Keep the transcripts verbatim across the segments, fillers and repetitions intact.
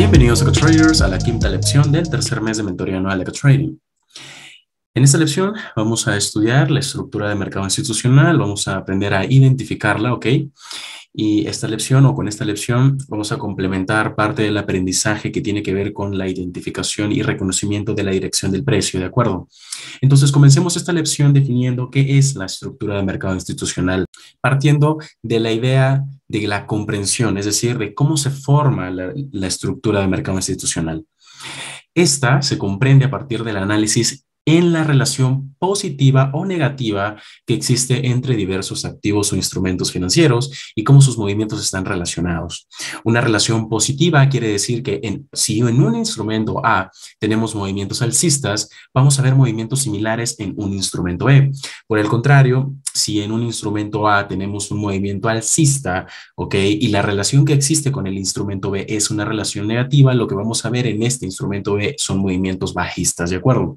Bienvenidos a EcoTraders a la quinta lección del tercer mes de mentoría anual de EcoTrading. En esta lección vamos a estudiar la estructura de mercado institucional, vamos a aprender a identificarla, ¿ok? Y esta lección o con esta lección vamos a complementar parte del aprendizaje que tiene que ver con la identificación y reconocimiento de la dirección del precio, ¿de acuerdo? Entonces comencemos esta lección definiendo qué es la estructura de mercado institucional, partiendo de la idea de la comprensión, es decir, de cómo se forma la, la estructura de mercado institucional. Esta se comprende a partir del análisis en la relación positiva o negativa que existe entre diversos activos o instrumentos financieros y cómo sus movimientos están relacionados. Una relación positiva quiere decir que en, si en un instrumento A tenemos movimientos alcistas, vamos a ver movimientos similares en un instrumento E. Por el contrario, si en un instrumento A tenemos un movimiento alcista, ¿ok? Y la relación que existe con el instrumento B es una relación negativa, lo que vamos a ver en este instrumento B son movimientos bajistas, ¿de acuerdo?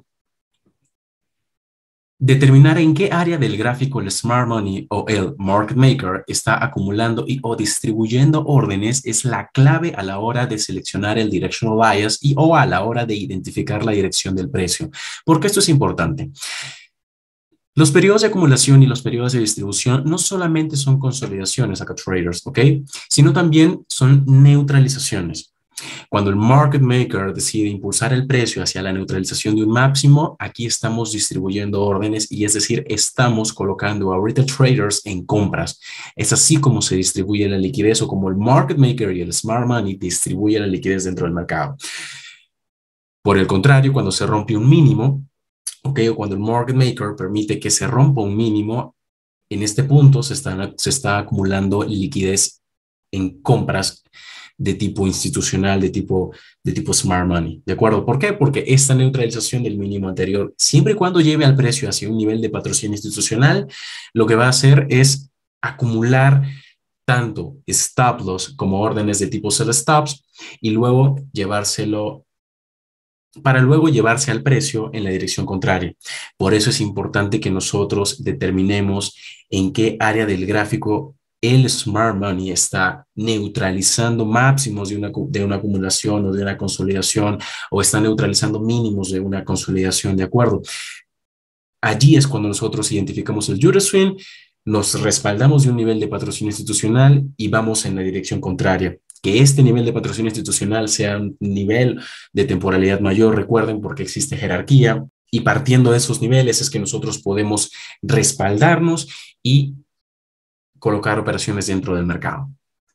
Determinar en qué área del gráfico el Smart Money o el Market Maker está acumulando y o distribuyendo órdenes es la clave a la hora de seleccionar el Directional Bias y o a la hora de identificar la dirección del precio. ¿Por qué esto es importante? Los periodos de acumulación y los periodos de distribución no solamente son consolidaciones acá traders, ¿ok? Sino también son neutralizaciones. Cuando el market maker decide impulsar el precio hacia la neutralización de un máximo, aquí estamos distribuyendo órdenes y es decir, estamos colocando a retail traders en compras. Es así como se distribuye la liquidez o como el market maker y el smart money distribuyen la liquidez dentro del mercado. Por el contrario, cuando se rompe un mínimo, okay, o cuando el market maker permite que se rompa un mínimo, en este punto se está, se está acumulando liquidez en compras de tipo institucional, de tipo, de tipo smart money, ¿de acuerdo? ¿Por qué? Porque esta neutralización del mínimo anterior, siempre y cuando lleve al precio hacia un nivel de patrocinio institucional, lo que va a hacer es acumular tanto stop loss como órdenes de tipo sell stops y luego llevárselo para luego llevarse al precio en la dirección contraria. Por eso es importante que nosotros determinemos en qué área del gráfico el Smart Money está neutralizando máximos de una, de una acumulación o de una consolidación o está neutralizando mínimos de una consolidación, ¿de acuerdo? Allí es cuando nosotros identificamos el Euro Swing, nos respaldamos de un nivel de patrocinio institucional y vamos en la dirección contraria. Que este nivel de patrocinio institucional sea un nivel de temporalidad mayor, recuerden, porque existe jerarquía, y partiendo de esos niveles es que nosotros podemos respaldarnos y colocar operaciones dentro del mercado.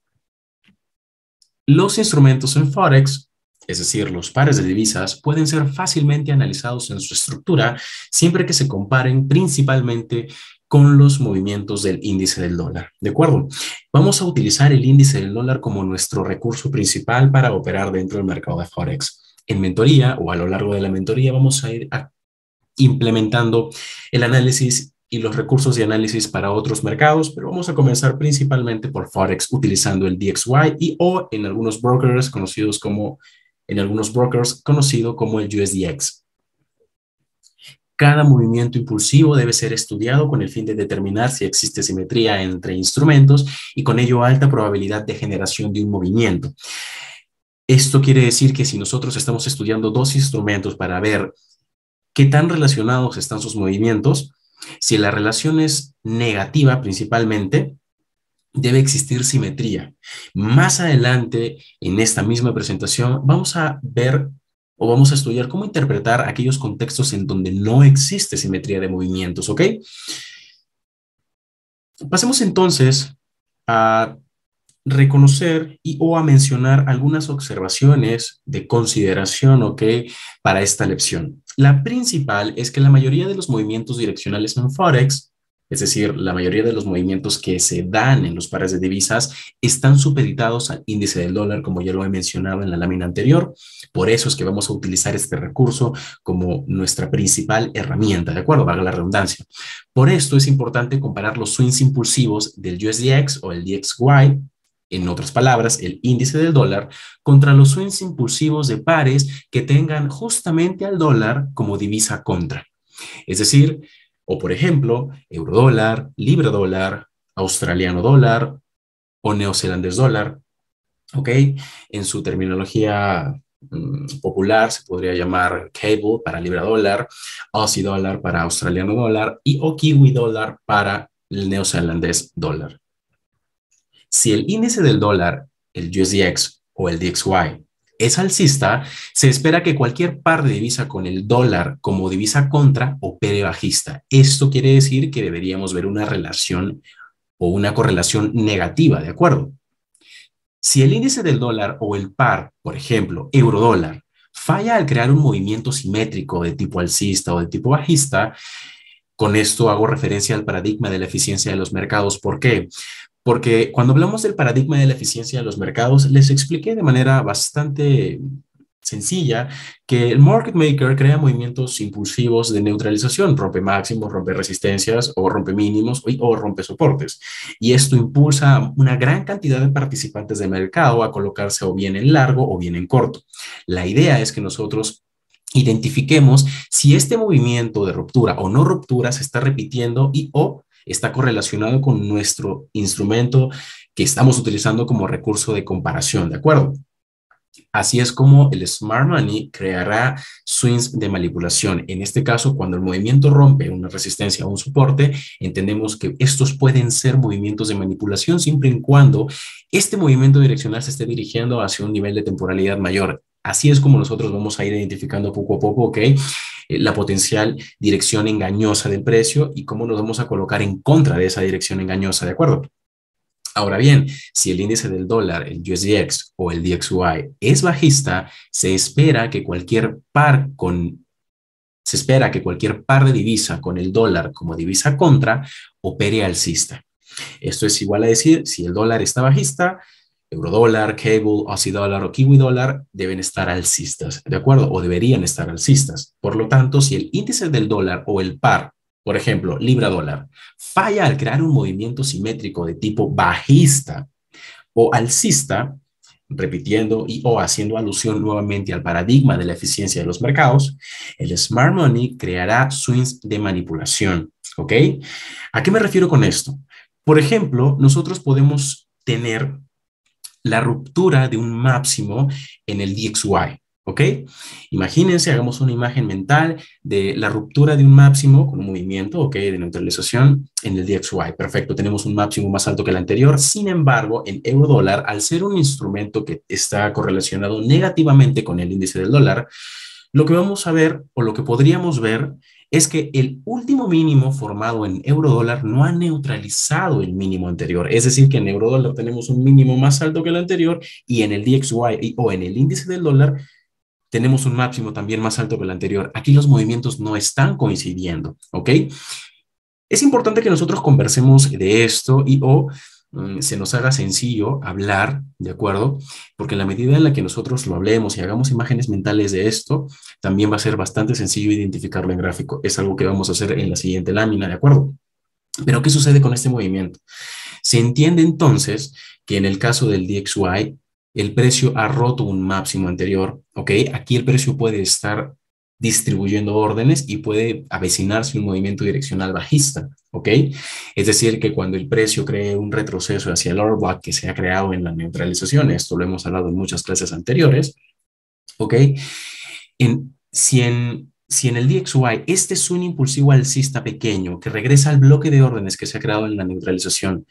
Los instrumentos en Forex, es decir, los pares de divisas, pueden ser fácilmente analizados en su estructura siempre que se comparen principalmente con los movimientos del índice del dólar, ¿de acuerdo? Vamos a utilizar el índice del dólar como nuestro recurso principal para operar dentro del mercado de Forex. En mentoría o a lo largo de la mentoría vamos a ir a implementando el análisis y los recursos de análisis para otros mercados, pero vamos a comenzar principalmente por Forex utilizando el D X Y y o en algunos brokers conocidos como en algunos brokers conocido como el U S D X. Cada movimiento impulsivo debe ser estudiado con el fin de determinar si existe simetría entre instrumentos y con ello alta probabilidad de generación de un movimiento. Esto quiere decir que si nosotros estamos estudiando dos instrumentos para ver qué tan relacionados están sus movimientos, si la relación es negativa principalmente, debe existir simetría. Más adelante, en esta misma presentación, vamos a ver o vamos a estudiar cómo interpretar aquellos contextos en donde no existe simetría de movimientos, ¿ok? Pasemos entonces a reconocer y o a mencionar algunas observaciones de consideración, ¿ok? Para esta lección. La principal es que la mayoría de los movimientos direccionales en Forex, es decir, la mayoría de los movimientos que se dan en los pares de divisas están supeditados al índice del dólar, como ya lo he mencionado en la lámina anterior. Por eso es que vamos a utilizar este recurso como nuestra principal herramienta, ¿de acuerdo? Valga la redundancia. Por esto es importante comparar los swings impulsivos del U S D X o el D X Y, en otras palabras, el índice del dólar, contra los swings impulsivos de pares que tengan justamente al dólar como divisa contra. Es decir, o por ejemplo, eurodólar, libra dólar, australiano dólar o neozelandés dólar. ¿ok? En su terminología mm, popular se podría llamar cable para libra dólar, Aussie dólar para australiano dólar y o kiwi dólar para el neozelandés dólar. Si el índice del dólar, el U S D X o el D X Y, es alcista, se espera que cualquier par de divisa con el dólar como divisa contra opere bajista. Esto quiere decir que deberíamos ver una relación o una correlación negativa, ¿de acuerdo? Si el índice del dólar o el par, por ejemplo, euro-dólar, falla al crear un movimiento simétrico de tipo alcista o de tipo bajista, con esto hago referencia al paradigma de la eficiencia de los mercados. ¿Por qué? Porque cuando hablamos del paradigma de la eficiencia de los mercados, les expliqué de manera bastante sencilla que el market maker crea movimientos impulsivos de neutralización, rompe máximos, rompe resistencias o rompe mínimos o, o rompe soportes. Y esto impulsa a una gran cantidad de participantes del mercado a colocarse o bien en largo o bien en corto. La idea es que nosotros identifiquemos si este movimiento de ruptura o no ruptura se está repitiendo y o está correlacionado con nuestro instrumento que estamos utilizando como recurso de comparación, ¿de acuerdo? Así es como el Smart Money creará swings de manipulación. En este caso, cuando el movimiento rompe una resistencia o un soporte, entendemos que estos pueden ser movimientos de manipulación siempre y cuando este movimiento direccional se esté dirigiendo hacia un nivel de temporalidad mayor. Así es como nosotros vamos a ir identificando poco a poco, ¿ok? La potencial dirección engañosa del precio y cómo nos vamos a colocar en contra de esa dirección engañosa, ¿de acuerdo? Ahora bien, si el índice del dólar, el U S D X o el D X Y es bajista, se espera que cualquier par con se espera que cualquier par de divisa con el dólar como divisa contra opere alcista. Esto es igual a decir, si el dólar está bajista, eurodólar, cable, Aussie dólar o kiwi dólar deben estar alcistas, ¿de acuerdo? O deberían estar alcistas. Por lo tanto, si el índice del dólar o el par, por ejemplo, libra dólar, falla al crear un movimiento simétrico de tipo bajista o alcista, repitiendo y o haciendo alusión nuevamente al paradigma de la eficiencia de los mercados, el Smart Money creará swings de manipulación, ¿ok? ¿A qué me refiero con esto? Por ejemplo, nosotros podemos tener la ruptura de un máximo en el D X Y, ¿ok? Imagínense, hagamos una imagen mental de la ruptura de un máximo con un movimiento, ¿ok? De neutralización en el D X Y. Perfecto, tenemos un máximo más alto que el anterior. Sin embargo, en euro dólar, al ser un instrumento que está correlacionado negativamente con el índice del dólar, lo que vamos a ver o lo que podríamos ver es que el último mínimo formado en euro-dólar no ha neutralizado el mínimo anterior. Es decir, que en euro-dólar tenemos un mínimo más alto que el anterior y en el D X Y o en el índice del dólar tenemos un máximo también más alto que el anterior. Aquí los movimientos no están coincidiendo, ¿ok? Es importante que nosotros conversemos de esto y o mm, se nos haga sencillo hablar, ¿de acuerdo? Porque en la medida en la que nosotros lo hablemos y hagamos imágenes mentales de esto, también va a ser bastante sencillo identificarlo en gráfico. Es algo que vamos a hacer en la siguiente lámina, ¿de acuerdo? Pero ¿qué sucede con este movimiento? Se entiende entonces que en el caso del D X Y, el precio ha roto un máximo anterior, ¿ok? Aquí el precio puede estar distribuyendo órdenes y puede avecinarse un movimiento direccional bajista, ¿ok? Es decir, que cuando el precio cree un retroceso hacia el order block que se ha creado en la neutralización, esto lo hemos hablado en muchas clases anteriores, ¿ok? En, si, en, si en el D X Y este es un impulsivo alcista pequeño que regresa al bloque de órdenes que se ha creado en la neutralización,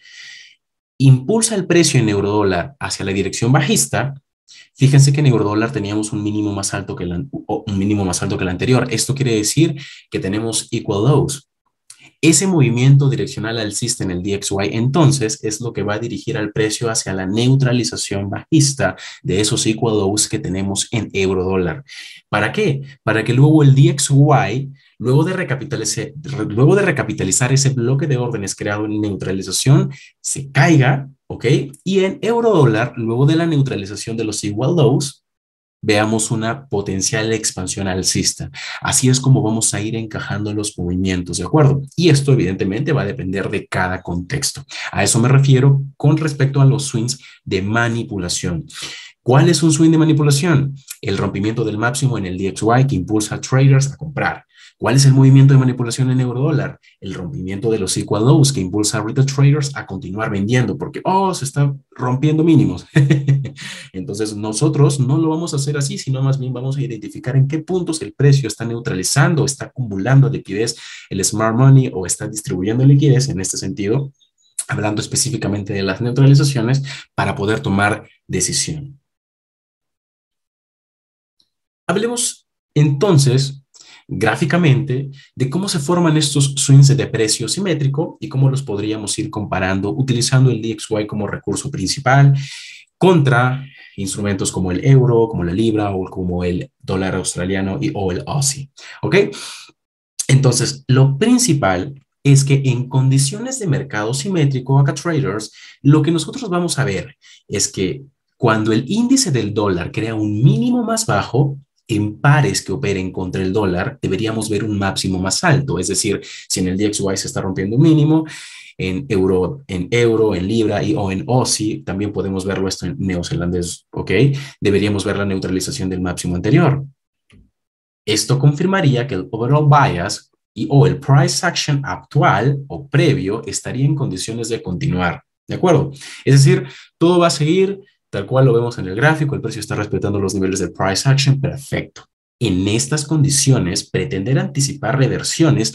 impulsa el precio en eurodólar hacia la dirección bajista. Fíjense que en eurodólar teníamos un mínimo más alto que el, un mínimo más alto que el anterior. Esto quiere decir que tenemos equal lows. Ese movimiento direccional alcista en el D X Y entonces es lo que va a dirigir al precio hacia la neutralización bajista de esos equal lows que tenemos en eurodólar. ¿Para qué? Para que luego el D X Y, luego de recapitalizar, luego de recapitalizar ese bloque de órdenes creado en neutralización, se caiga, ¿ok? Y en eurodólar, luego de la neutralización de los equal lows, veamos una potencial expansión alcista. Así es como vamos a ir encajando los movimientos, ¿de acuerdo? Y esto evidentemente va a depender de cada contexto. A eso me refiero con respecto a los swings de manipulación. ¿Cuál es un swing de manipulación? El rompimiento del máximo en el D X Y que impulsa a traders a comprar. ¿Cuál es el movimiento de manipulación en euro dólar? El rompimiento de los equal lows que impulsa a retail traders a continuar vendiendo porque, oh, se está rompiendo mínimos. Entonces, nosotros no lo vamos a hacer así, sino más bien vamos a identificar en qué puntos el precio está neutralizando, está acumulando liquidez, el smart money o está distribuyendo liquidez en este sentido, hablando específicamente de las neutralizaciones para poder tomar decisión. Hablemos entonces gráficamente de cómo se forman estos swings de precio simétrico y cómo los podríamos ir comparando utilizando el D X Y como recurso principal contra instrumentos como el euro, como la libra o como el dólar australiano y, o el Aussie. ¿Ok? Entonces, lo principal es que en condiciones de mercado simétrico, acá traders, lo que nosotros vamos a ver es que cuando el índice del dólar crea un mínimo más bajo, en pares que operen contra el dólar, deberíamos ver un máximo más alto. Es decir, si en el D X Y se está rompiendo un mínimo, en euro, en euro, en libra y, o en Aussie, también podemos verlo esto en neozelandés, ¿ok? Deberíamos ver la neutralización del máximo anterior. Esto confirmaría que el overall bias y o el price action actual o previo estaría en condiciones de continuar, ¿de acuerdo? Es decir, todo va a seguir tal cual lo vemos en el gráfico, el precio está respetando los niveles del price action, perfecto. En estas condiciones, pretender anticipar reversiones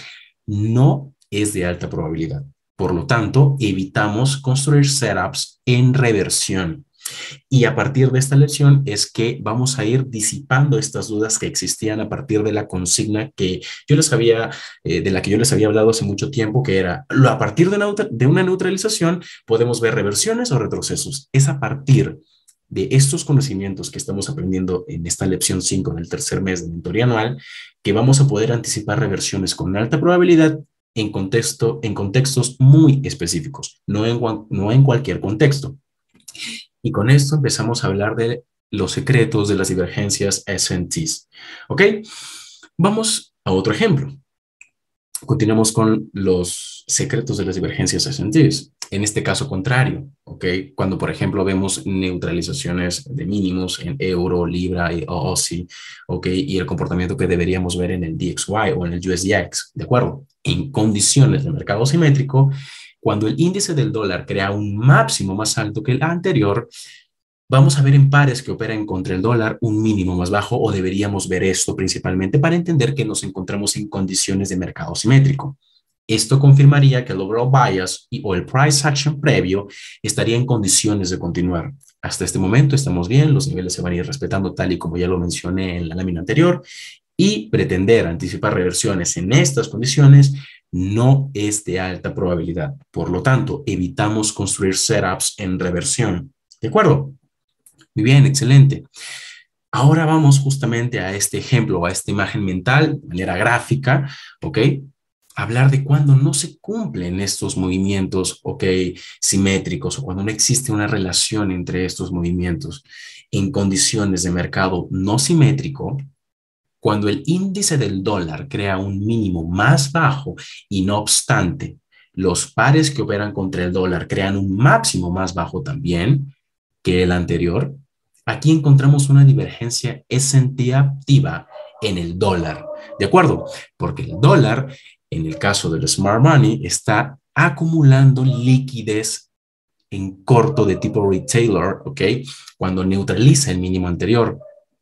no es de alta probabilidad. Por lo tanto, evitamos construir setups en reversión. Y a partir de esta lección es que vamos a ir disipando estas dudas que existían a partir de la consigna que yo les había, eh, de la que yo les había hablado hace mucho tiempo, que era, a partir de una, de una neutralización podemos ver reversiones o retrocesos. Es a partir de estos conocimientos que estamos aprendiendo en esta lección cinco del tercer mes de mentoría anual, que vamos a poder anticipar reversiones con alta probabilidad en, contexto, en contextos muy específicos, no en, no en cualquier contexto. Y con esto empezamos a hablar de los secretos de las divergencias S and Ts. ¿Ok? Vamos a otro ejemplo. Continuamos con los secretos de las divergencias S and Ts. En este caso contrario, ¿ok? Cuando, por ejemplo, vemos neutralizaciones de mínimos en euro, libra y Aussie, ¿ok? Y el comportamiento que deberíamos ver en el D X Y o en el U S D X, ¿de acuerdo? En condiciones de mercado simétrico, cuando el índice del dólar crea un máximo más alto que el anterior, vamos a ver en pares que operan contra el dólar un mínimo más bajo o deberíamos ver esto principalmente para entender que nos encontramos en condiciones de mercado simétrico. Esto confirmaría que el overall bias y, o el price action previo estaría en condiciones de continuar. Hasta este momento estamos bien, los niveles se van a ir respetando tal y como ya lo mencioné en la lámina anterior y pretender anticipar reversiones en estas condiciones no es de alta probabilidad. Por lo tanto, evitamos construir setups en reversión. ¿De acuerdo? Muy bien, excelente. Ahora vamos justamente a este ejemplo, a esta imagen mental, de manera gráfica, ¿ok? Hablar de cuando no se cumplen estos movimientos, ¿ok? Simétricos o cuando no existe una relación entre estos movimientos en condiciones de mercado no simétrico. Cuando el índice del dólar crea un mínimo más bajo y no obstante, los pares que operan contra el dólar crean un máximo más bajo también que el anterior, aquí encontramos una divergencia S and T activa en el dólar, ¿de acuerdo? Porque el dólar, en el caso del smart money, está acumulando liquidez en corto de tipo retailer, ¿ok? Cuando neutraliza el mínimo anterior.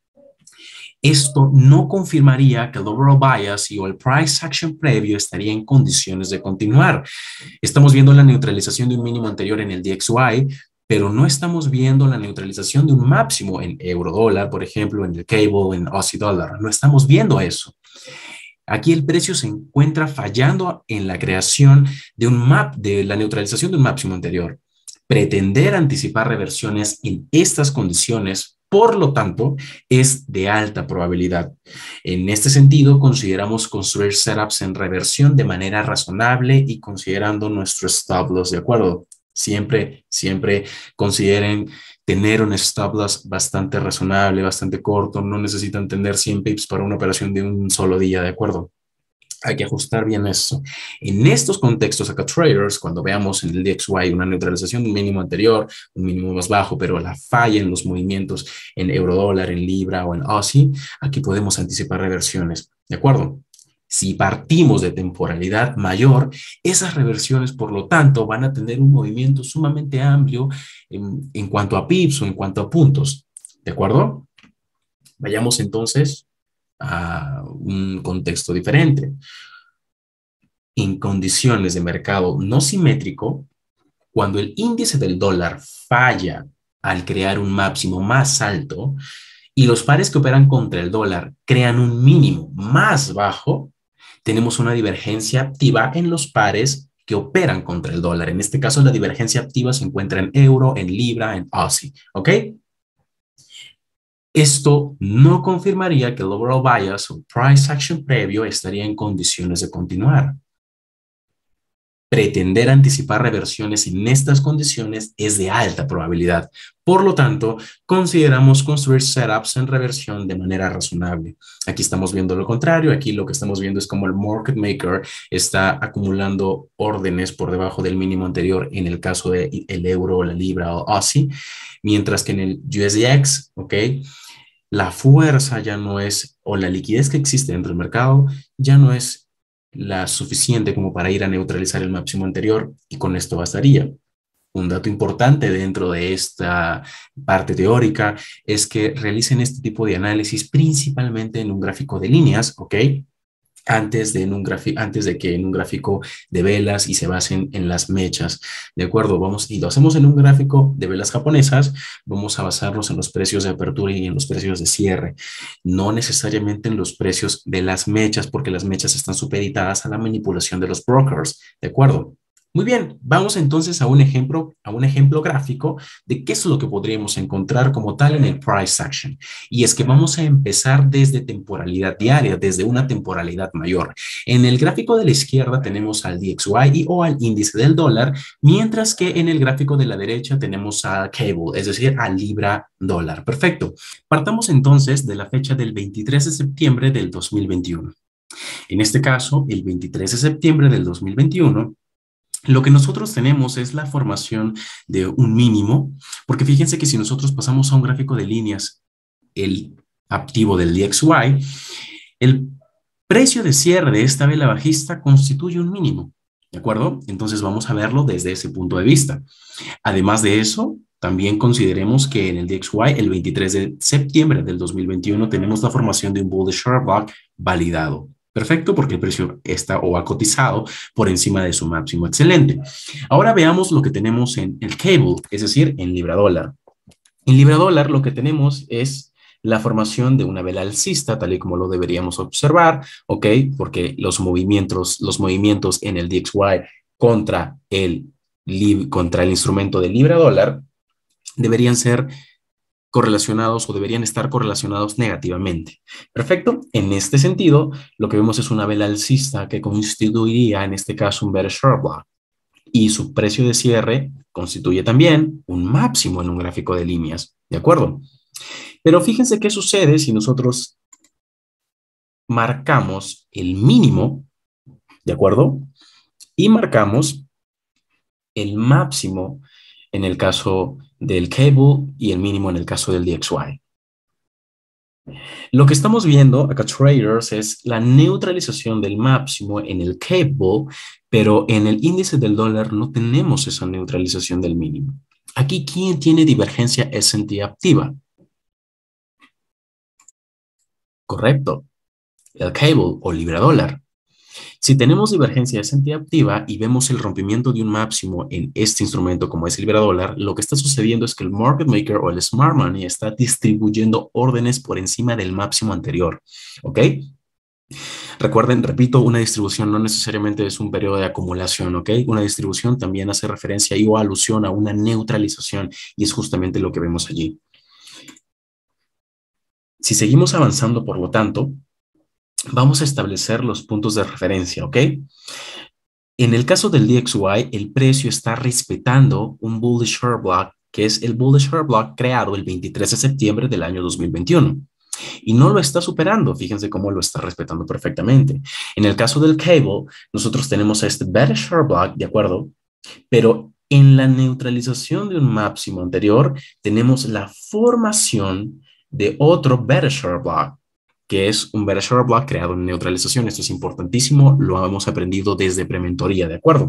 Esto no confirmaría que el overall bias y o el price action previo estaría en condiciones de continuar. Estamos viendo la neutralización de un mínimo anterior en el D X Y, pero no estamos viendo la neutralización de un máximo en euro dólar, por ejemplo, en el cable, en Aussie dólar. No estamos viendo eso. Aquí el precio se encuentra fallando en la creación de un map, de la neutralización de un máximo anterior. Pretender anticipar reversiones en estas condiciones, por lo tanto, es de alta probabilidad. En este sentido, consideramos construir setups en reversión de manera razonable y considerando nuestros stop loss, ¿de acuerdo? Siempre, siempre consideren tener un stop loss bastante razonable, bastante corto. No necesitan tener cien pips para una operación de un solo día, ¿de acuerdo? Hay que ajustar bien eso. En estos contextos acá traders, cuando veamos en el D X Y una neutralización de un mínimo anterior, un mínimo más bajo, pero la falla en los movimientos en euro dólar, en libra o en Aussie, aquí podemos anticipar reversiones, ¿de acuerdo? Si partimos de temporalidad mayor, esas reversiones, por lo tanto, van a tener un movimiento sumamente amplio en, en cuanto a pips o en cuanto a puntos. ¿De acuerdo? Vayamos entonces a un contexto diferente. En condiciones de mercado no simétrico, cuando el índice del dólar falla al crear un máximo más alto y los pares que operan contra el dólar crean un mínimo más bajo, tenemos una divergencia activa en los pares que operan contra el dólar. En este caso, la divergencia activa se encuentra en euro, en libra, en Aussie. ¿Ok? Esto no confirmaría que el overall bias o price action previo estaría en condiciones de continuar. Pretender anticipar reversiones en estas condiciones es de alta probabilidad. Por lo tanto, consideramos construir setups en reversión de manera razonable. Aquí estamos viendo lo contrario. Aquí lo que estamos viendo es como el market maker está acumulando órdenes por debajo del mínimo anterior en el caso del euro, la libra o Aussie, mientras que en el U S D X, ¿ok? La fuerza ya no es, o la liquidez que existe dentro del mercado ya no es la suficiente como para ir a neutralizar el máximo anterior, y con esto bastaría. Un dato importante dentro de esta parte teórica es que realicen este tipo de análisis principalmente en un gráfico de líneas, ¿ok? Antes de, en un antes de que en un gráfico de velas y se basen en las mechas, ¿de acuerdo? Vamos, y lo hacemos en un gráfico de velas japonesas, vamos a basarnos en los precios de apertura y en los precios de cierre, no necesariamente en los precios de las mechas, porque las mechas están supeditadas a la manipulación de los brokers, ¿de acuerdo? Muy bien, vamos entonces a un ejemplo, a un ejemplo gráfico de qué es lo que podríamos encontrar como tal en el price action. Y es que vamos a empezar desde temporalidad diaria, desde una temporalidad mayor. En el gráfico de la izquierda tenemos al D X Y y o al índice del dólar, mientras que en el gráfico de la derecha tenemos a cable, es decir, al libra dólar. Perfecto. Partamos entonces de la fecha del veintitrés de septiembre del dos mil veintiuno. En este caso, el veintitrés de septiembre del dos mil veintiuno, lo que nosotros tenemos es la formación de un mínimo, porque fíjense que si nosotros pasamos a un gráfico de líneas, el activo del D X Y, el precio de cierre de esta vela bajista constituye un mínimo, ¿de acuerdo? Entonces vamos a verlo desde ese punto de vista. Además de eso, también consideremos que en el D X Y, el veintitrés de septiembre del dos mil veintiuno, tenemos la formación de un bullish short block validado. Perfecto, porque el precio está o ha cotizado por encima de su máximo. Excelente. Ahora veamos lo que tenemos en el cable, es decir, en libra dólar. En libra dólar lo que tenemos es la formación de una vela alcista, tal y como lo deberíamos observar, ¿ok? Porque los movimientos, los movimientos en el D X Y contra el, contra el instrumento de libra dólar deberían ser correlacionados o deberían estar correlacionados negativamente. Perfecto. En este sentido, lo que vemos es una vela alcista que constituiría en este caso un bearish short block, y su precio de cierre constituye también un máximo en un gráfico de líneas. ¿De acuerdo? Pero fíjense qué sucede si nosotros marcamos el mínimo, ¿de acuerdo? Y marcamos el máximo en el caso del cable y el mínimo en el caso del D X Y. Lo que estamos viendo acá, traders, es la neutralización del máximo en el cable, pero en el índice del dólar no tenemos esa neutralización del mínimo. Aquí, ¿quién tiene divergencia S and P activa? Correcto, el cable o libra dólar. Si tenemos divergencia S and P activa y vemos el rompimiento de un máximo en este instrumento como es el libra dólar, lo que está sucediendo es que el market maker o el smart money está distribuyendo órdenes por encima del máximo anterior, ¿ok? Recuerden, repito, una distribución no necesariamente es un periodo de acumulación, ¿ok? Una distribución también hace referencia y o alusión a una neutralización, y es justamente lo que vemos allí. Si seguimos avanzando, por lo tanto, vamos a establecer los puntos de referencia, ¿ok? En el caso del D X Y, el precio está respetando un bullish short block, que es el bullish short block creado el veintitrés de septiembre del año dos mil veintiuno. Y no lo está superando, fíjense cómo lo está respetando perfectamente. En el caso del cable, nosotros tenemos este bearish short block, ¿de acuerdo? Pero en la neutralización de un máximo anterior, tenemos la formación de otro bearish short block, que es un bearish order block creado en neutralización. Esto es importantísimo, lo hemos aprendido desde prementoría, ¿de acuerdo?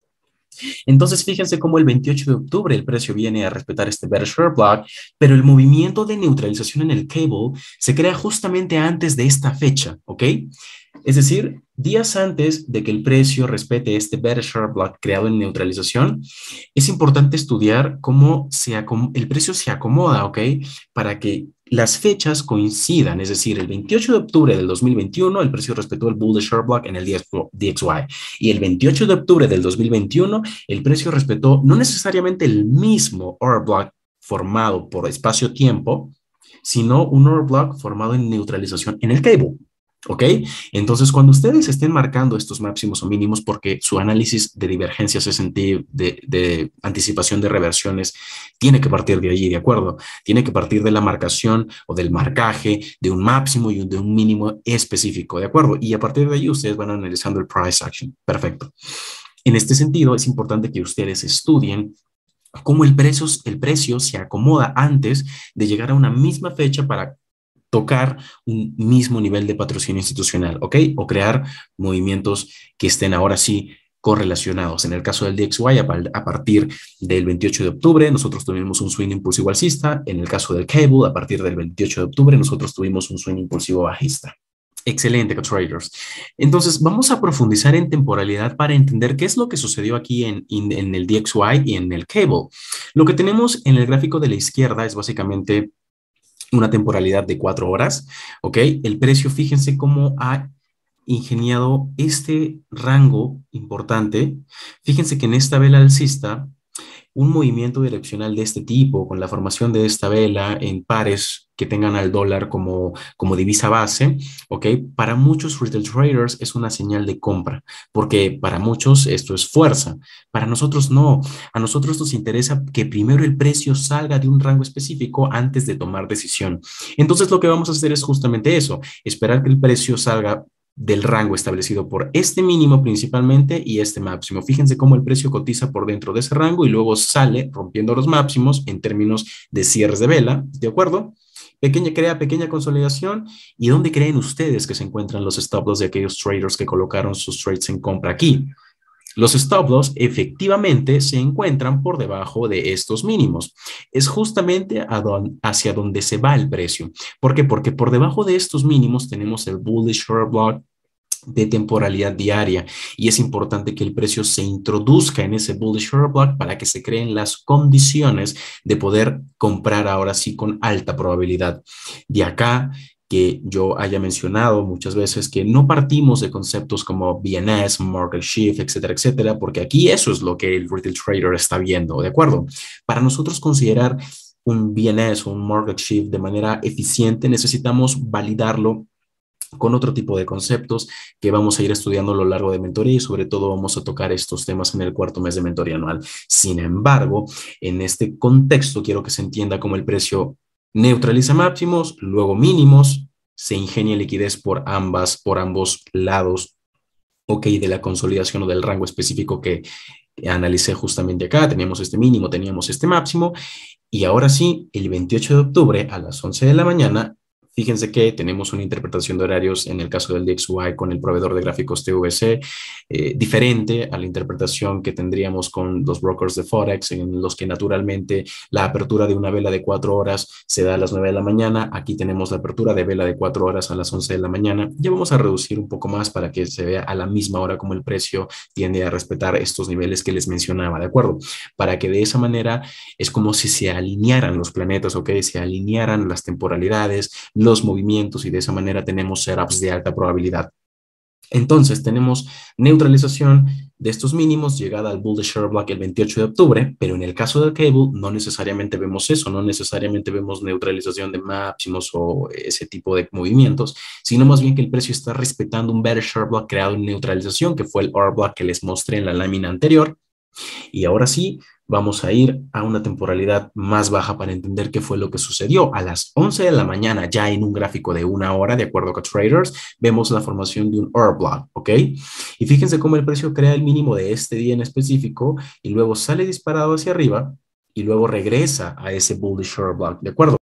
Entonces, fíjense cómo el veintiocho de octubre el precio viene a respetar este bearish order block, pero el movimiento de neutralización en el cable se crea justamente antes de esta fecha, ¿ok? Es decir, días antes de que el precio respete este bearish order block creado en neutralización, es importante estudiar cómo se el precio se acomoda, ¿ok? Para que las fechas coincidan, es decir, el veintiocho de octubre del dos mil veintiuno el precio respetó el bullish order block en el D X Y y el veintiocho de octubre del dos mil veintiuno el precio respetó no necesariamente el mismo order block formado por espacio-tiempo, sino un order block formado en neutralización en el cable. ¿Ok? Entonces, cuando ustedes estén marcando estos máximos o mínimos, porque su análisis de divergencias es de, de, de anticipación de reversiones, tiene que partir de allí, ¿de acuerdo? Tiene que partir de la marcación o del marcaje de un máximo y de un mínimo específico, ¿de acuerdo? Y a partir de allí ustedes van analizando el price action. Perfecto. En este sentido, es importante que ustedes estudien cómo el precio, el precio se acomoda antes de llegar a una misma fecha para tocar un mismo nivel de patrocinio institucional, ¿ok? O crear movimientos que estén ahora sí correlacionados. En el caso del D X Y, a partir del veintiocho de octubre, nosotros tuvimos un swing impulsivo alcista. En el caso del cable, a partir del veintiocho de octubre, nosotros tuvimos un swing impulsivo bajista. Excelente, traders. Entonces, vamos a profundizar en temporalidad para entender qué es lo que sucedió aquí en, en, en el D X Y y en el cable. Lo que tenemos en el gráfico de la izquierda es básicamente una temporalidad de cuatro horas, ¿ok? El precio, fíjense cómo ha ingeniado este rango importante. Fíjense que en esta vela alcista, un movimiento direccional de este tipo, con la formación de esta vela en pares que tengan al dólar como, como divisa base, ¿ok? Para muchos retail traders es una señal de compra, porque para muchos esto es fuerza. Para nosotros no. A nosotros nos interesa que primero el precio salga de un rango específico antes de tomar decisión. Entonces lo que vamos a hacer es justamente eso, esperar que el precio salga del rango establecido por este mínimo principalmente y este máximo. Fíjense cómo el precio cotiza por dentro de ese rango y luego sale rompiendo los máximos en términos de cierres de vela, ¿de acuerdo? Pequeña, crea pequeña consolidación. ¿Y dónde creen ustedes que se encuentran los stop loss de aquellos traders que colocaron sus trades en compra aquí? Los stop loss efectivamente se encuentran por debajo de estos mínimos. Es justamente hacia donde se va el precio. ¿Por qué? Porque por debajo de estos mínimos tenemos el bullish order block de temporalidad diaria y es importante que el precio se introduzca en ese bullish order block para que se creen las condiciones de poder comprar ahora sí con alta probabilidad. De acá que yo haya mencionado muchas veces que no partimos de conceptos como B N S, Market Shift, etcétera, etcétera, porque aquí eso es lo que el retail trader está viendo, ¿de acuerdo? Para nosotros considerar un B N S o un Market Shift de manera eficiente, necesitamos validarlo con otro tipo de conceptos que vamos a ir estudiando a lo largo de mentoría y sobre todo vamos a tocar estos temas en el cuarto mes de mentoría anual. Sin embargo, en este contexto quiero que se entienda cómo el precio neutraliza máximos, luego mínimos, se ingenia liquidez por ambas, por ambos lados, ok, de la consolidación o del rango específico que analicé justamente acá. Teníamos este mínimo, teníamos este máximo y ahora sí, el veintiocho de octubre a las once de la mañana, fíjense que tenemos una interpretación de horarios en el caso del D X Y con el proveedor de gráficos T V C eh, diferente a la interpretación que tendríamos con los brokers de Forex, en los que naturalmente la apertura de una vela de cuatro horas se da a las nueve de la mañana. Aquí tenemos la apertura de vela de cuatro horas a las once de la mañana. Ya vamos a reducir un poco más para que se vea a la misma hora como el precio tiende a respetar estos niveles que les mencionaba, ¿de acuerdo? Para que de esa manera es como si se alinearan los planetas, ¿ok? Se alinearan las temporalidades, los movimientos y de esa manera tenemos setups de alta probabilidad. Entonces tenemos neutralización de estos mínimos, llegada al bullish order block el veintiocho de octubre, pero en el caso del cable no necesariamente vemos eso, no necesariamente vemos neutralización de máximos o ese tipo de movimientos, sino más bien que el precio está respetando un bearish order block creado en neutralización, que fue el order block que les mostré en la lámina anterior. Y ahora sí, vamos a ir a una temporalidad más baja para entender qué fue lo que sucedió. A las once de la mañana, ya en un gráfico de una hora, de acuerdo con traders, vemos la formación de un order block, ¿ok? Y fíjense cómo el precio crea el mínimo de este día en específico y luego sale disparado hacia arriba y luego regresa a ese bullish order block, ¿de acuerdo?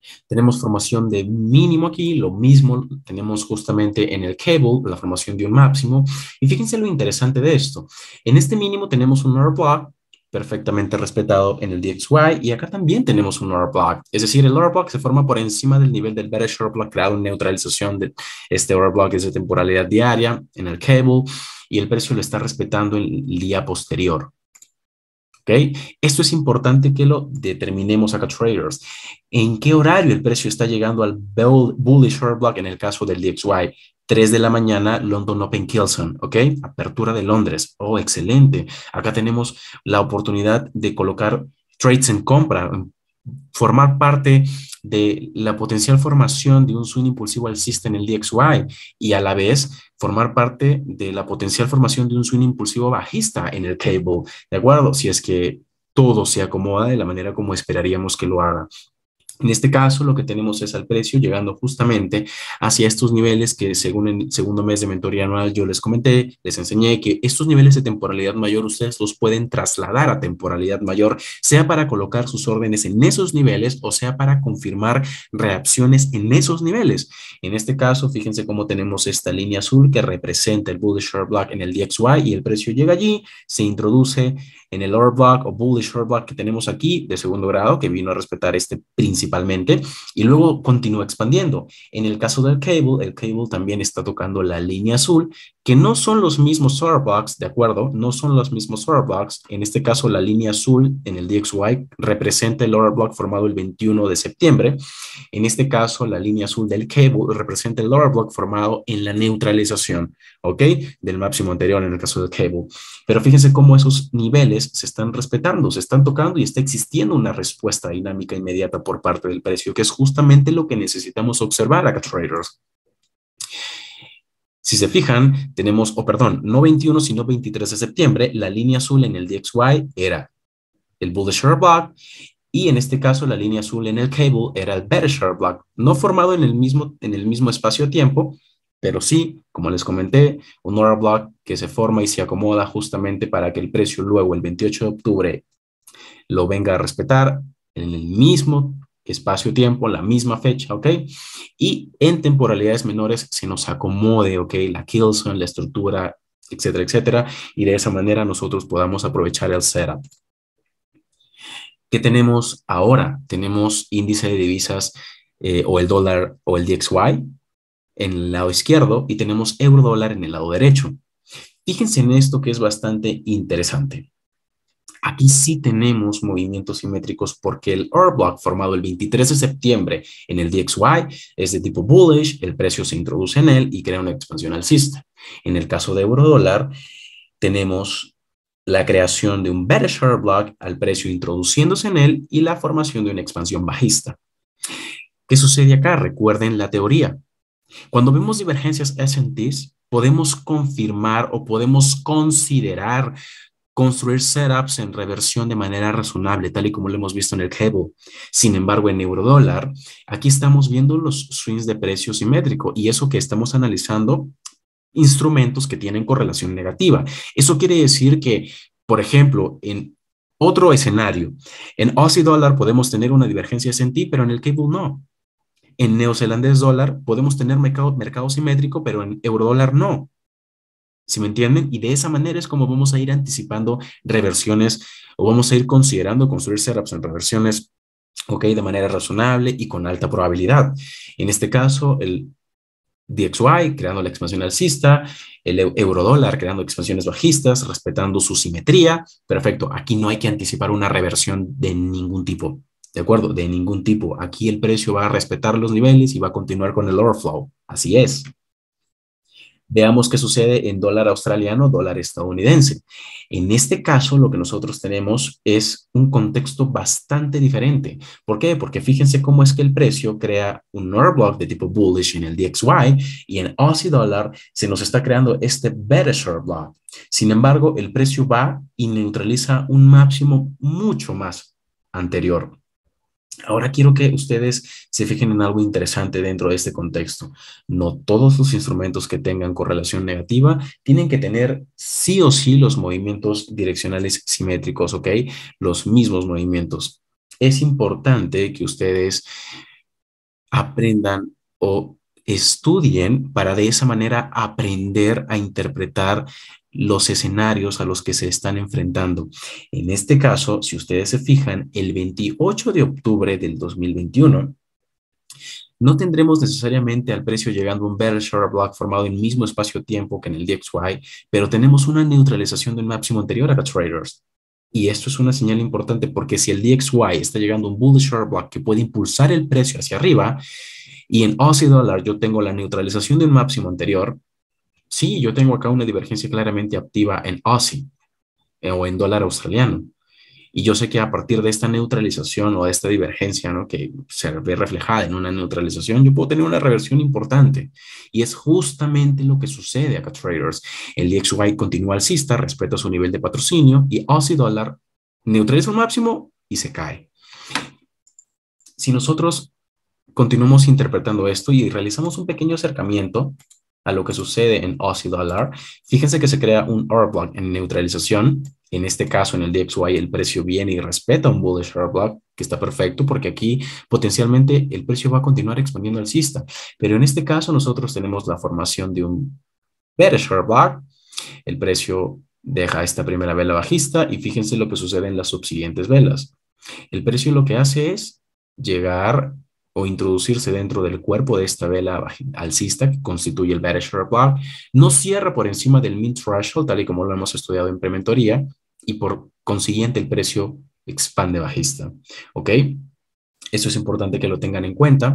Tenemos formación de mínimo aquí, lo mismo tenemos justamente en el cable, la formación de un máximo. Y fíjense lo interesante de esto. En este mínimo tenemos un order block perfectamente respetado en el D X Y y acá también tenemos un order block. Es decir, el order block se forma por encima del nivel del bearish order block creado en neutralización de este order block es de temporalidad diaria en el cable y el precio lo está respetando en el día posterior. ¿Ok? Esto es importante que lo determinemos acá, traders. ¿En qué horario el precio está llegando al bullish short block en el caso del D X Y? tres de la mañana, London Open Kilson, ¿ok? Apertura de Londres. Oh, excelente. Acá tenemos la oportunidad de colocar trades en compra, formar parte de la potencial formación de un swing impulsivo alcista en el D X Y y a la vez formar parte de la potencial formación de un swing impulsivo bajista en el cable, ¿de acuerdo? Si es que todo se acomoda de la manera como esperaríamos que lo haga. En este caso, lo que tenemos es al precio llegando justamente hacia estos niveles que según el segundo mes de mentoría anual yo les comenté, les enseñé que estos niveles de temporalidad mayor ustedes los pueden trasladar a temporalidad mayor, sea para colocar sus órdenes en esos niveles o sea para confirmar reacciones en esos niveles. En este caso, fíjense cómo tenemos esta línea azul que representa el bullish short block en el D X Y y el precio llega allí, se introduce en el order block o bullish short block que tenemos aquí de segundo grado, que vino a respetar este principalmente, y luego continúa expandiendo. En el caso del cable, el cable también está tocando la línea azul, que no son los mismos order blocks, ¿de acuerdo? No son los mismos order blocks. En este caso, la línea azul en el D X Y representa el order block formado el veintiuno de septiembre. En este caso, la línea azul del cable representa el order block formado en la neutralización, ¿ok? Del máximo anterior en el caso del cable. Pero fíjense cómo esos niveles se están respetando, se están tocando y está existiendo una respuesta dinámica inmediata por parte del precio, que es justamente lo que necesitamos observar acá, traders. Si se fijan, tenemos, o oh, perdón, no veintiuno, sino veintitrés de septiembre, la línea azul en el D X Y era el bullish short block y en este caso la línea azul en el cable era el bearish short block, no formado en el mismo, en el mismo espacio-tiempo, pero sí, como les comenté, un order block que se forma y se acomoda justamente para que el precio luego el veintiocho de octubre lo venga a respetar en el mismo espacio-tiempo, la misma fecha, ¿ok? Y en temporalidades menores se nos acomode, ¿ok? La Kilson, la estructura, etcétera, etcétera, y de esa manera nosotros podamos aprovechar el setup. ¿Qué tenemos ahora? Tenemos índice de divisas eh, o el dólar o el D X Y en el lado izquierdo y tenemos euro dólar en el lado derecho. Fíjense en esto que es bastante interesante. Aquí sí tenemos movimientos simétricos porque el order block formado el veintitrés de septiembre en el D X Y es de tipo bullish, el precio se introduce en él y crea una expansión alcista. En el caso de euro dólar tenemos la creación de un bearish order block al precio introduciéndose en él y la formación de una expansión bajista. ¿Qué sucede acá? Recuerden la teoría. Cuando vemos divergencias S and Ps, podemos confirmar o podemos considerar construir setups en reversión de manera razonable, tal y como lo hemos visto en el cable. Sin embargo, en eurodólar, aquí estamos viendo los swings de precio simétrico y eso que estamos analizando, instrumentos que tienen correlación negativa. Eso quiere decir que, por ejemplo, en otro escenario, en Aussie dólar podemos tener una divergencia S and P, pero en el cable no. En neozelandés dólar podemos tener mercado, mercado simétrico, pero en eurodólar no. ¿Sí me entienden? Y de esa manera es como vamos a ir anticipando reversiones o vamos a ir considerando construir setups en reversiones, ok, de manera razonable y con alta probabilidad. En este caso, el D X Y creando la expansión alcista, el eurodólar creando expansiones bajistas, respetando su simetría. Perfecto, aquí no hay que anticipar una reversión de ningún tipo. ¿De acuerdo? De ningún tipo. Aquí el precio va a respetar los niveles y va a continuar con el overflow. Así es. Veamos qué sucede en dólar australiano, dólar estadounidense. En este caso, lo que nosotros tenemos es un contexto bastante diferente. ¿Por qué? Porque fíjense cómo es que el precio crea un order block de tipo bullish en el D X Y y en Aussie dólar se nos está creando este bearish order block. Sin embargo, el precio va y neutraliza un máximo mucho más anterior. Ahora quiero que ustedes se fijen en algo interesante dentro de este contexto. No todos los instrumentos que tengan correlación negativa tienen que tener sí o sí los movimientos direccionales simétricos, ¿ok? Los mismos movimientos. Es importante que ustedes aprendan o estudien para de esa manera aprender a interpretar los escenarios a los que se están enfrentando. En este caso, si ustedes se fijan, el veintiocho de octubre del dos mil veintiuno, no tendremos necesariamente al precio llegando a un bearish order block formado en el mismo espacio-tiempo que en el D X Y, pero tenemos una neutralización del máximo anterior a traders. Y esto es una señal importante porque si el D X Y está llegando a un bullish order block que puede impulsar el precio hacia arriba, y en Aussie Dollar yo tengo la neutralización del máximo anterior, sí, yo tengo acá una divergencia claramente activa en Aussie eh, o en dólar australiano. Y yo sé que a partir de esta neutralización o de esta divergencia, ¿no? Que se ve reflejada en una neutralización, yo puedo tener una reversión importante. Y es justamente lo que sucede acá, traders. El D X Y continúa alcista, respeta su nivel de patrocinio y Aussie Dollar neutraliza un máximo y se cae. Si nosotros continuamos interpretando esto y realizamos un pequeño acercamiento a lo que sucede en Aussie Dollar, fíjense que se crea un order block en neutralización. En este caso, en el D X Y, el precio viene y respeta un bullish order block, que está perfecto porque aquí potencialmente el precio va a continuar expandiendo alcista. Pero en este caso, nosotros tenemos la formación de un bearish order block. El precio deja esta primera vela bajista y fíjense lo que sucede en las subsiguientes velas. El precio lo que hace es llegar o introducirse dentro del cuerpo de esta vela alcista que constituye el bearish order block, no cierra por encima del mean threshold, tal y como lo hemos estudiado en prementoría, y por consiguiente el precio expande bajista. ¿Ok? Eso es importante que lo tengan en cuenta.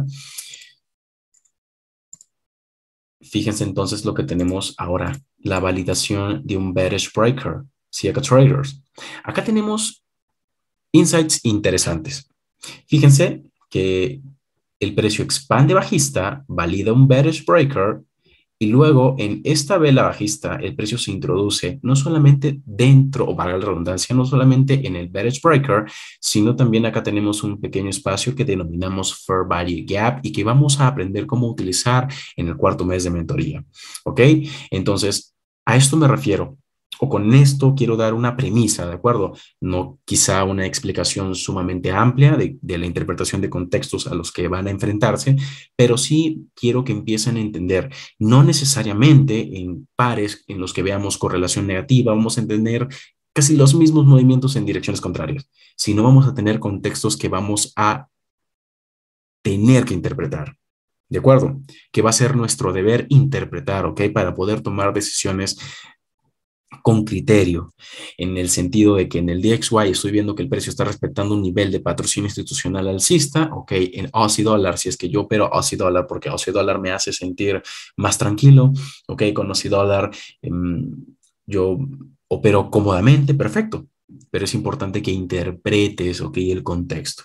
Fíjense entonces lo que tenemos ahora, la validación de un bearish breaker, ¿sí? Acá traders. Acá tenemos insights interesantes. Fíjense que el precio expande bajista, valida un bearish breaker y luego en esta vela bajista el precio se introduce no solamente dentro, o valga la redundancia, no solamente en el bearish breaker, sino también acá tenemos un pequeño espacio que denominamos Fair Value Gap y que vamos a aprender cómo utilizar en el cuarto mes de mentoría. ¿Ok? Entonces, a esto me refiero. O con esto quiero dar una premisa, ¿de acuerdo? No quizá una explicación sumamente amplia de, de la interpretación de contextos a los que van a enfrentarse, pero sí quiero que empiecen a entender, no necesariamente en pares en los que veamos correlación negativa, vamos a entender casi los mismos movimientos en direcciones contrarias, sino vamos a tener contextos que vamos a tener que interpretar. ¿De acuerdo? Que va a ser nuestro deber interpretar, ¿ok? Para poder tomar decisiones con criterio, en el sentido de que en el D X Y estoy viendo que el precio está respetando un nivel de patrocinio institucional alcista, ok, en Aussie Dollar, si es que yo opero Aussie Dollar, porque Aussie Dollar me hace sentir más tranquilo, ok, con Aussie Dollar eh, yo opero cómodamente, perfecto, pero es importante que interpretes, ok, el contexto.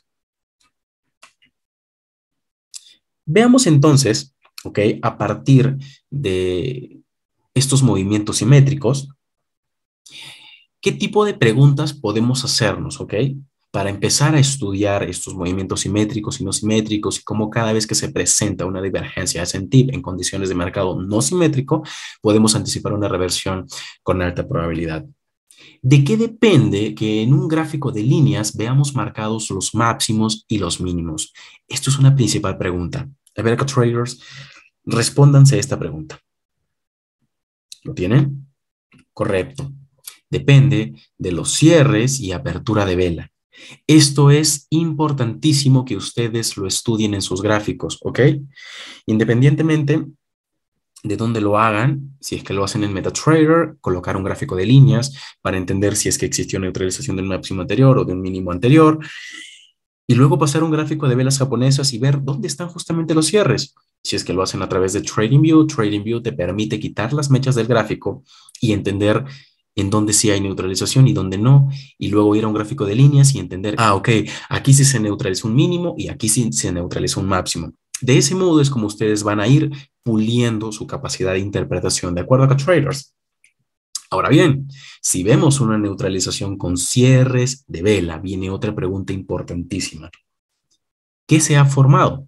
Veamos entonces, ok, a partir de estos movimientos simétricos, ¿qué tipo de preguntas podemos hacernos, ok? Para empezar a estudiar estos movimientos simétricos y no simétricos y cómo cada vez que se presenta una divergencia S and P en condiciones de mercado no simétrico, podemos anticipar una reversión con alta probabilidad. ¿De qué depende que en un gráfico de líneas veamos marcados los máximos y los mínimos? Esto es una principal pregunta. A ver, acá, traders, respóndanse a esta pregunta. ¿Lo tienen? Correcto. Depende de los cierres y apertura de vela. Esto es importantísimo que ustedes lo estudien en sus gráficos, ¿ok? Independientemente de dónde lo hagan, si es que lo hacen en MetaTrader, colocar un gráfico de líneas para entender si es que existió neutralización del máximo anterior o de un mínimo anterior, y luego pasar un gráfico de velas japonesas y ver dónde están justamente los cierres. Si es que lo hacen a través de TradingView, TradingView te permite quitar las mechas del gráfico y entender en dónde sí hay neutralización y dónde no, y luego ir a un gráfico de líneas y entender, ah, ok, aquí sí se neutraliza un mínimo y aquí sí se neutraliza un máximo. De ese modo es como ustedes van a ir puliendo su capacidad de interpretación, ¿de acuerdo con traders? Ahora bien, si vemos una neutralización con cierres de vela, viene otra pregunta importantísima. ¿Qué se ha formado?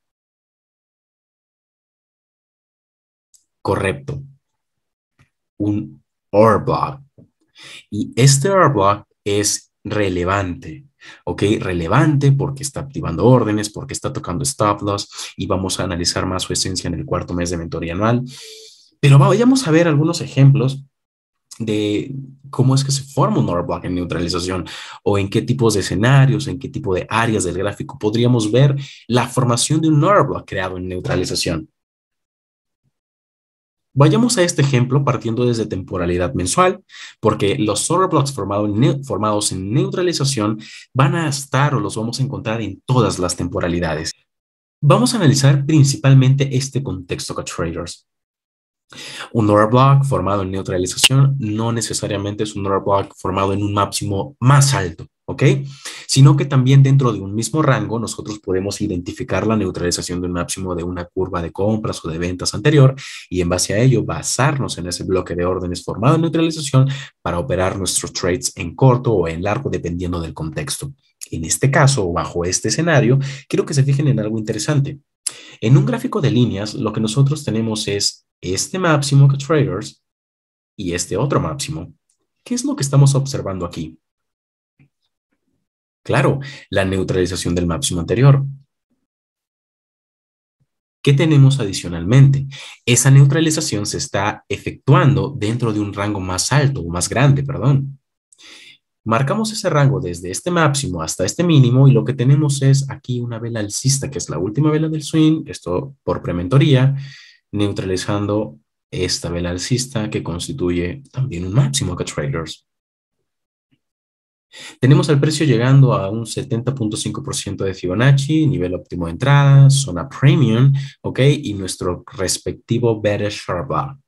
Correcto, un order block. Y este order block es relevante, ¿ok? Relevante porque está activando órdenes, porque está tocando stop loss y vamos a analizar más su esencia en el cuarto mes de mentoría anual. Pero vayamos a ver algunos ejemplos de cómo es que se forma un order block en neutralización o en qué tipos de escenarios, en qué tipo de áreas del gráfico podríamos ver la formación de un order block creado en neutralización. Vayamos a este ejemplo partiendo desde temporalidad mensual, porque los order blocks formado en formados en neutralización van a estar o los vamos a encontrar en todas las temporalidades. Vamos a analizar principalmente este contexto con traders. Un order block formado en neutralización no necesariamente es un order block formado en un máximo más alto, ¿ok? Sino que también dentro de un mismo rango nosotros podemos identificar la neutralización de un máximo de una curva de compras o de ventas anterior y en base a ello basarnos en ese bloque de órdenes formado en neutralización para operar nuestros trades en corto o en largo dependiendo del contexto. En este caso, o bajo este escenario, quiero que se fijen en algo interesante. En un gráfico de líneas, lo que nosotros tenemos es este máximo que traders y este otro máximo. ¿Qué es lo que estamos observando aquí? Claro, la neutralización del máximo anterior. ¿Qué tenemos adicionalmente? Esa neutralización se está efectuando dentro de un rango más alto o más grande, perdón. Marcamos ese rango desde este máximo hasta este mínimo y lo que tenemos es aquí una vela alcista, que es la última vela del swing, esto por prementoría, neutralizando esta vela alcista que constituye también un máximo acá traders. Tenemos el precio llegando a un setenta punto cinco por ciento de Fibonacci, nivel óptimo de entrada, zona premium, ¿ok? Y nuestro respectivo bearish sharp bar.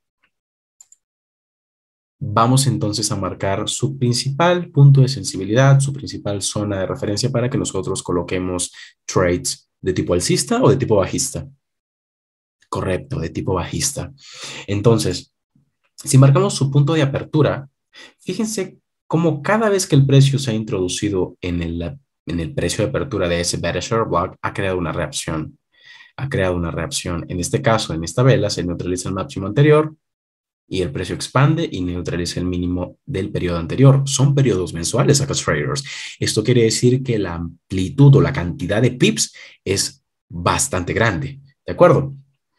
Vamos entonces a marcar su principal punto de sensibilidad, su principal zona de referencia para que nosotros coloquemos trades de tipo alcista o de tipo bajista. Correcto, de tipo bajista. Entonces, si marcamos su punto de apertura, fíjense cómo cada vez que el precio se ha introducido en el, en el precio de apertura de ese bearish order block, ha creado una reacción. Ha creado una reacción. En este caso, en esta vela, se neutraliza el máximo anterior y el precio expande y neutraliza el mínimo del periodo anterior. Son periodos mensuales acá, traders. Esto quiere decir que la amplitud o la cantidad de pips es bastante grande. ¿De acuerdo?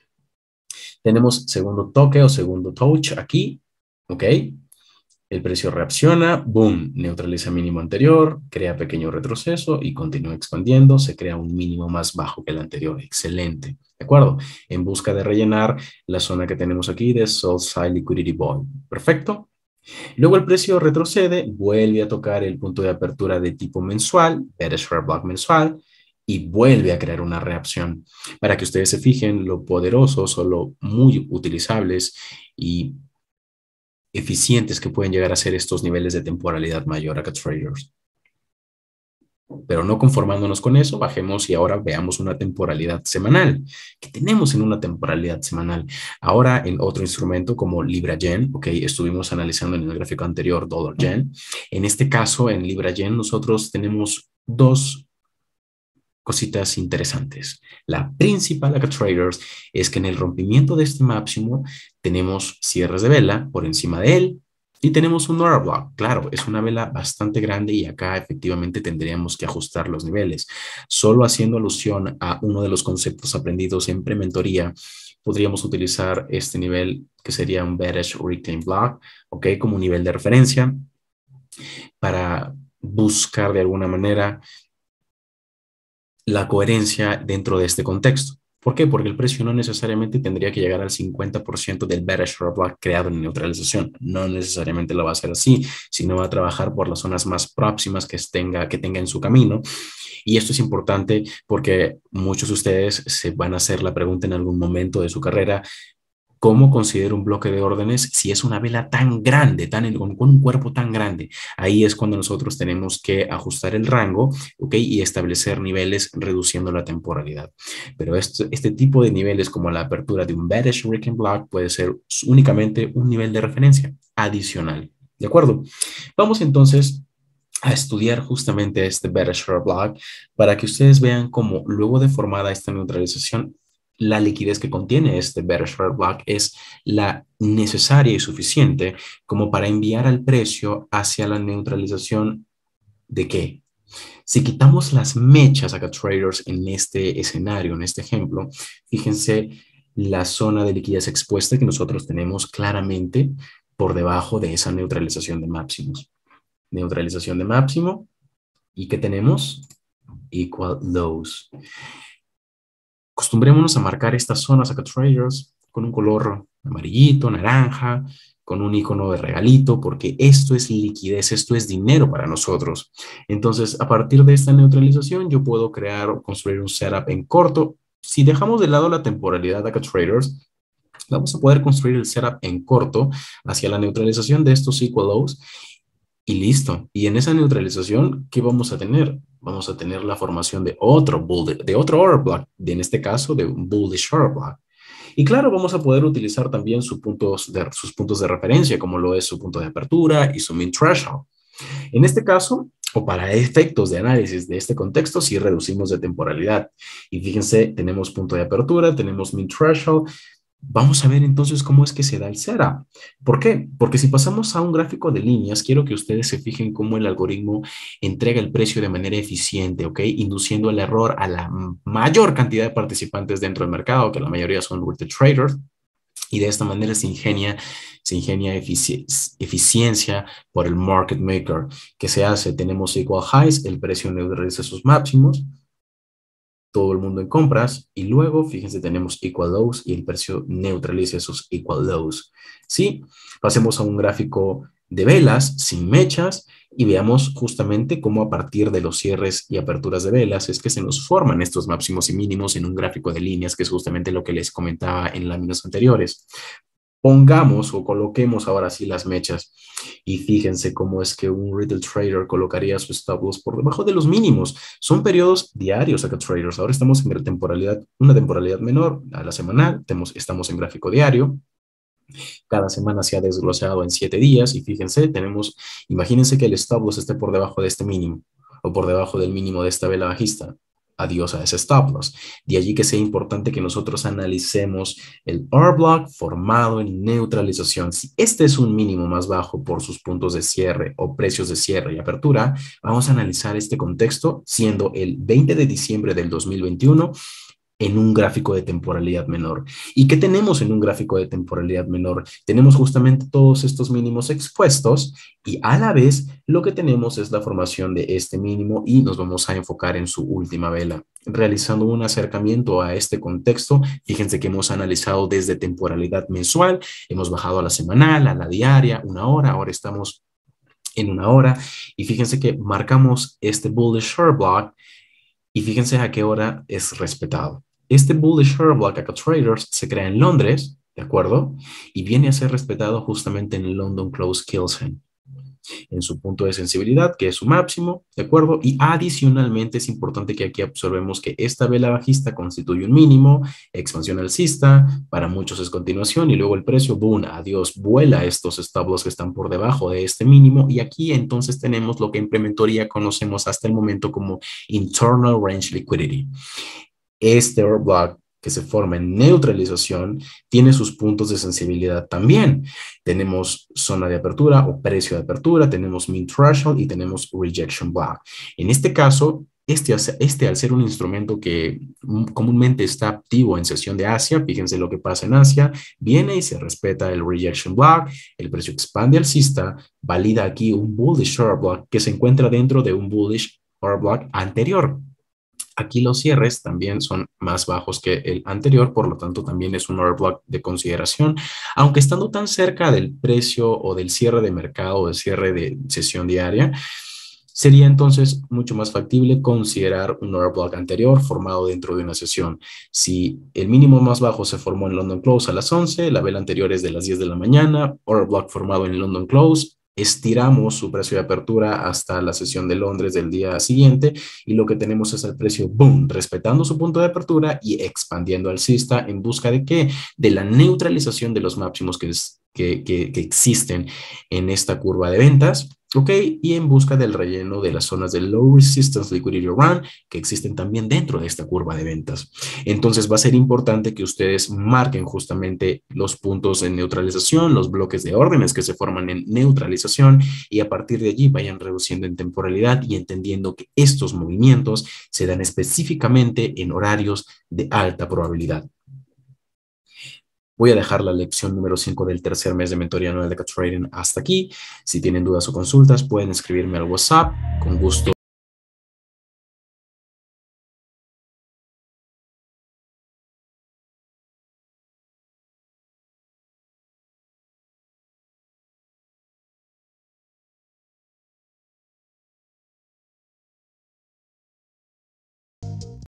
Tenemos segundo toque o segundo touch aquí, ¿ok? El precio reacciona, boom, neutraliza mínimo anterior, crea pequeño retroceso y continúa expandiendo, se crea un mínimo más bajo que el anterior. Excelente, ¿de acuerdo? En busca de rellenar la zona que tenemos aquí de Sold Side Liquidity Void. Perfecto. Luego el precio retrocede, vuelve a tocar el punto de apertura de tipo mensual, bearish fair block mensual, y vuelve a crear una reacción. Para que ustedes se fijen lo poderosos o lo muy utilizables y eficientes que pueden llegar a ser estos niveles de temporalidad mayor acá, traders. Pero no conformándonos con eso, bajemos y ahora veamos una temporalidad semanal. ¿Qué tenemos en una temporalidad semanal? Ahora en otro instrumento como Libra Yen, ok, estuvimos analizando en el gráfico anterior Dollar Yen. En este caso, en Libra Yen, nosotros tenemos dos cositas interesantes. La principal acá, traders, es que en el rompimiento de este máximo tenemos cierres de vela por encima de él y tenemos un order block. Claro, es una vela bastante grande y acá efectivamente tendríamos que ajustar los niveles. Solo haciendo alusión a uno de los conceptos aprendidos en prementoría, podríamos utilizar este nivel que sería un bearish reclaim block, ok, como un nivel de referencia para buscar de alguna manera la coherencia dentro de este contexto. ¿Por qué? Porque el precio no necesariamente tendría que llegar al cincuenta por ciento del bearish order block creado en neutralización. No necesariamente lo va a hacer así, sino va a trabajar por las zonas más próximas que tenga, que tenga en su camino. Y esto es importante porque muchos de ustedes se van a hacer la pregunta en algún momento de su carrera: ¿cómo considero un bloque de órdenes si es una vela tan grande, tan, con, con un cuerpo tan grande? Ahí es cuando nosotros tenemos que ajustar el rango, ¿ok? Y establecer niveles reduciendo la temporalidad. Pero este, este tipo de niveles, como la apertura de un bearish breaking block, puede ser únicamente un nivel de referencia adicional. ¿De acuerdo? Vamos entonces a estudiar justamente este bearish block para que ustedes vean cómo luego de formada esta neutralización, la liquidez que contiene este bearish block es la necesaria y suficiente como para enviar al precio hacia la neutralización ¿De qué? Si quitamos las mechas acá traders en este escenario, en este ejemplo, fíjense la zona de liquidez expuesta que nosotros tenemos claramente por debajo de esa neutralización de máximos. Neutralización de máximo. ¿Y qué tenemos? Equal lows. Acostumbrémonos a marcar estas zonas acá traders con un color amarillito, naranja, con un icono de regalito, porque esto es liquidez, esto es dinero para nosotros. Entonces, a partir de esta neutralización, yo puedo crear o construir un setup en corto. Si dejamos de lado la temporalidad acá traders, vamos a poder construir el setup en corto hacia la neutralización de estos equal lows y listo. Y en esa neutralización, ¿qué vamos a tener? Vamos a tener la formación de otro bull, de otro order block, de, en este caso de un bullish order block. Y claro, vamos a poder utilizar también sus puntos de, sus puntos de referencia, como lo es su punto de apertura y su min threshold. En este caso, o para efectos de análisis de este contexto, sí reducimos de temporalidad. Y fíjense, tenemos punto de apertura, tenemos min threshold. Vamos a ver entonces cómo es que se da el setup. ¿Por qué? Porque si pasamos a un gráfico de líneas, quiero que ustedes se fijen cómo el algoritmo entrega el precio de manera eficiente, ¿ok? Induciendo el error a la mayor cantidad de participantes dentro del mercado, que la mayoría son retail traders, y de esta manera se ingenia, se ingenia efici eficiencia por el market maker. ¿Qué se hace? Tenemos equal highs, el precio neutraliza sus máximos, todo el mundo en compras, y luego, fíjense, tenemos equal lows y el precio neutraliza esos equal lows. ¿Sí? Pasemos a un gráfico de velas sin mechas y veamos justamente cómo a partir de los cierres y aperturas de velas es que se nos forman estos máximos y mínimos en un gráfico de líneas, que es justamente lo que les comentaba en láminas anteriores. Pongamos o coloquemos ahora sí las mechas y fíjense cómo es que un retail trader colocaría su stop loss por debajo de los mínimos. Son periodos diarios acá traders. Ahora estamos en temporalidad, una temporalidad menor a la semanal. Tenemos, estamos en gráfico diario. Cada semana se ha desglosado en siete días y fíjense, tenemos, imagínense que el stop loss esté por debajo de este mínimo o por debajo del mínimo de esta vela bajista. Adiós a ese stop loss. De allí que sea importante que nosotros analicemos el order block formado en neutralización. Si este es un mínimo más bajo por sus puntos de cierre o precios de cierre y apertura, vamos a analizar este contexto siendo el veinte de diciembre del dos mil veintiuno en un gráfico de temporalidad menor. ¿Y qué tenemos en un gráfico de temporalidad menor? Tenemos justamente todos estos mínimos expuestos y a la vez lo que tenemos es la formación de este mínimo y nos vamos a enfocar en su última vela. Realizando un acercamiento a este contexto, fíjense que hemos analizado desde temporalidad mensual, hemos bajado a la semanal, a la diaria, una hora, ahora estamos en una hora y fíjense que marcamos este bullish order block y fíjense a qué hora es respetado. Este bullish order block acá traders se crea en Londres, ¿de acuerdo? Y viene a ser respetado justamente en el London Close Kilson, en su punto de sensibilidad, que es su máximo, ¿de acuerdo? Y adicionalmente es importante que aquí observemos que esta vela bajista constituye un mínimo, expansión alcista, para muchos es continuación, y luego el precio, boom, adiós, vuela estos stop loss que están por debajo de este mínimo, y aquí entonces tenemos lo que en prementoría conocemos hasta el momento como Internal Range Liquidity. Este order block que se forma en neutralización tiene sus puntos de sensibilidad también. Tenemos zona de apertura o precio de apertura, tenemos min threshold y tenemos rejection block. En este caso, este, este al ser un instrumento que comúnmente está activo en sesión de Asia, fíjense lo que pasa en Asia, viene y se respeta el rejection block, el precio expande alcista, valida aquí un bullish order block que se encuentra dentro de un bullish order block anterior. Aquí los cierres también son más bajos que el anterior, por lo tanto también es un order block de consideración, aunque estando tan cerca del precio o del cierre de mercado o del cierre de sesión diaria, sería entonces mucho más factible considerar un order block anterior formado dentro de una sesión. Si el mínimo más bajo se formó en London Close a las once, la vela anterior es de las diez de la mañana, order block formado en London Close, estiramos su precio de apertura hasta la sesión de Londres del día siguiente y lo que tenemos es el precio, boom, respetando su punto de apertura y expandiendo alcista en busca de qué? De la neutralización de los máximos que, que, que, que existen en esta curva de ventas. ¿Ok? Y en busca del relleno de las zonas de Low Resistance Liquidity Run que existen también dentro de esta curva de ventas. Entonces va a ser importante que ustedes marquen justamente los puntos en neutralización, los bloques de órdenes que se forman en neutralización y a partir de allí vayan reduciendo en temporalidad y entendiendo que estos movimientos se dan específicamente en horarios de alta probabilidad. Voy a dejar la lección número cinco del tercer mes de mentoría anual de Trading hasta aquí. Si tienen dudas o consultas, pueden escribirme al WhatsApp. Con gusto.